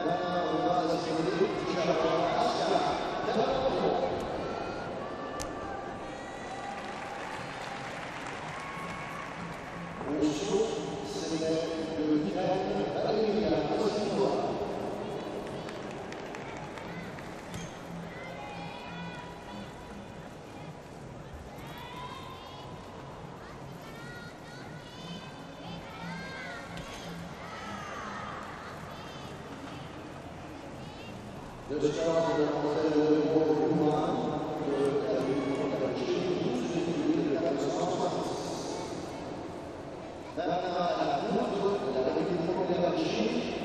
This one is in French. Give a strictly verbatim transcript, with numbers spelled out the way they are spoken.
Le score de l'entrée de Bourgoin, de la République de la Chine, de la Maintenant, à la montre de la République de la Chine.